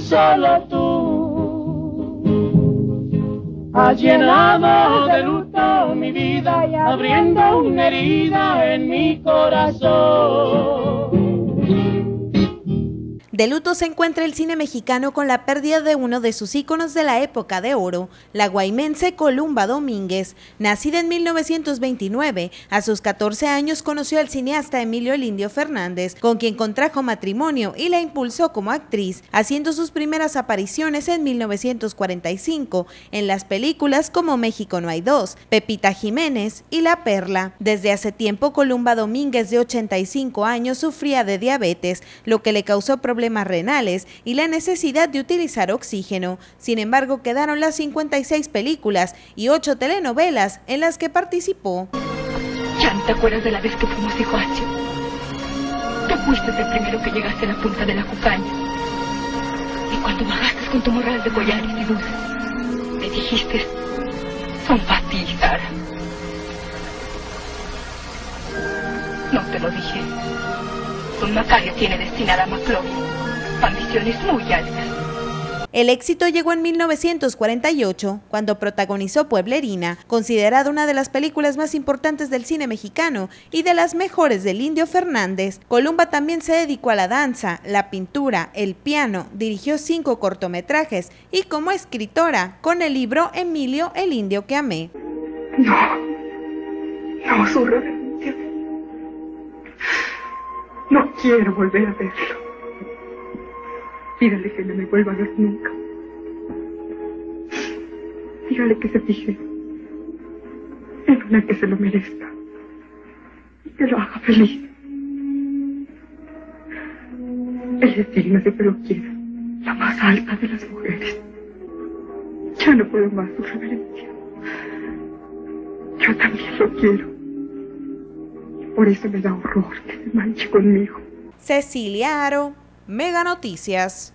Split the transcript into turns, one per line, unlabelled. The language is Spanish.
solo tú has llenado de luto mi vida y abriendo una herida en mi corazón.
De luto se encuentra el cine mexicano con la pérdida de uno de sus íconos de la época de oro, la guaymense Columba Domínguez. Nacida en 1929, a sus 14 años conoció al cineasta Emilio El Indio Fernández, con quien contrajo matrimonio y la impulsó como actriz, haciendo sus primeras apariciones en 1945 en las películas como México no hay dos, Pepita Jiménez y La Perla. Desde hace tiempo, Columba Domínguez, de 85 años, sufría de diabetes, lo que le causó problemas renales y la necesidad de utilizar oxígeno. Sin embargo, quedaron las 56 películas y 8 telenovelas en las que participó.
¿Ya no te acuerdas de la vez que fuimos de Joacio? Tú fuiste el primero que llegaste a la punta de la cucaña. Y cuando bajaste con tu morral de collares y dulces, me dijiste: son para ti, Sara. No te lo dije. Don Macario tiene destinada a Maclovia ambiciones muy altas.
El éxito llegó en 1948, cuando protagonizó Pueblerina, considerada una de las películas más importantes del cine mexicano y de las mejores del Indio Fernández. Columba también se dedicó a la danza, la pintura, el piano, dirigió 5 cortometrajes y como escritora con el libro Emilio El Indio que amé.
No, su reverencia. No quiero volver a verlo. Dígale que no me vuelva a ver nunca. Dígale que se fije en una que se lo merezca y que lo haga feliz. Ella es digna de que lo quiera, la más alta de las mujeres. Ya no puedo más, su reverencia. Yo también lo quiero. Y por eso me da horror que se manche conmigo.
Cecilia Aro, Mega Noticias.